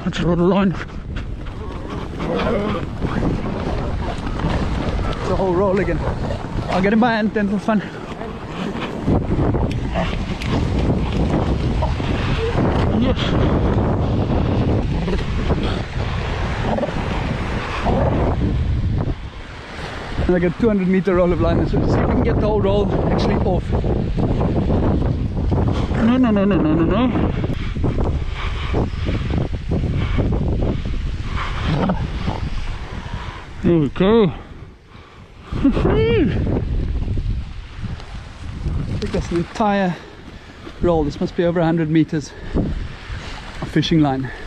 That's a lot of line. The whole roll again. I'll get in my hand then for fun. Yes. And I get 200 meter roll of line, so see if we can get the whole roll actually off. No, no, no, no, no, no, no. There we go. I think that's an entire roll. This must be over 100 meters of fishing line.